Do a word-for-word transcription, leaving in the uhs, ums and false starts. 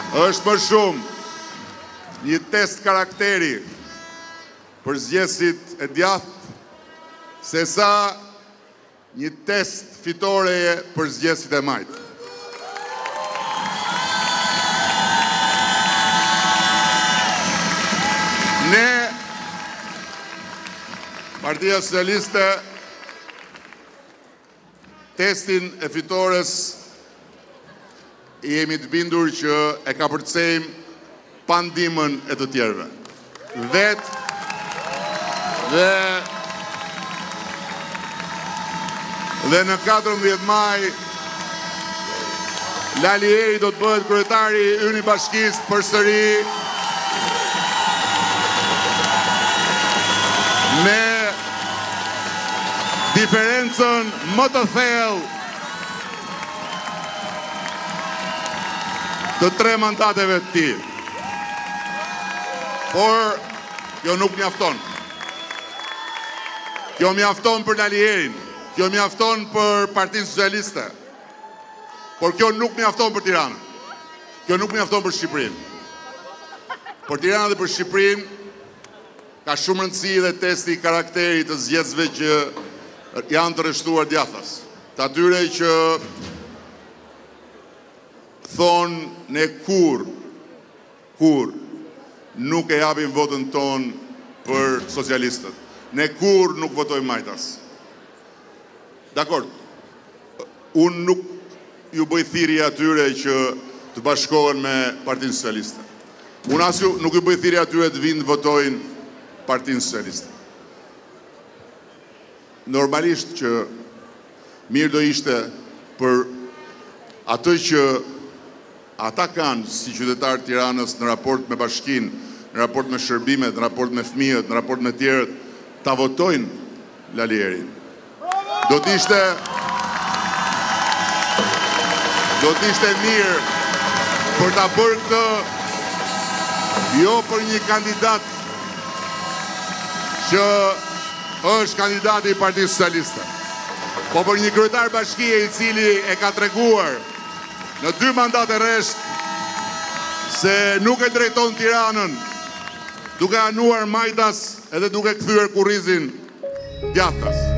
është më shumë një test karakteri për zgjedhësit e djathtë se sa një test fitoreje për zgjedhësit e majtë. Ne, Partia Socialiste, testin e fitores i jemi të bindur që e ka përcejmë pa ndihmën e të tjerëve. Vetë dhe dhe në katërmbëdhjetë maj Lali Eri do të bëhet kryetari i ynë i bashkisë përsëri me diferencën më të thellë të tre mandateve të tij. Por kjo nuk mjafton. Kjo mjafton për Lali Erin, kjo mjafton për Partinë Socialiste. Por kjo nuk mjafton për Tiranën. Kjo nuk mjafton për Shqipërinë. Për Tiranën dhe për Shqipërinë ka shumë rëndësi dhe testi i karakterit të zgjedhësve që janë të rreshtuar djathtas. Të atyre që thonë ne kur, kur nuk e japim votën tonë për socialistët. Ne kur nuk votojmë majtas. Dakor, unë nuk ju bëj thirrje atyre që të bashkohen me Partinë Socialiste. Unë as nuk ju bëj thirrje atyre të vinë të votojnë Partinë Socialiste. Normalisht që mirë do ishte për atë që ata kanë si qytetarë Tiranës në raport me bashkinë, në raport me shërbimet, në raport me fëmijët, në raport me tjerët, ta votojnë Lali Erin. Do t'ishte do t'ishte mirë për ta bërë këtë jo për një kandidat që është kandidati i Partisë Socialiste, po për një kryetar bashkie i cili e ka treguar në dy mandate rresht se nuk e drejton Tiranën, duke anuar majtas edhe duke kthyer kurrizin djathtas.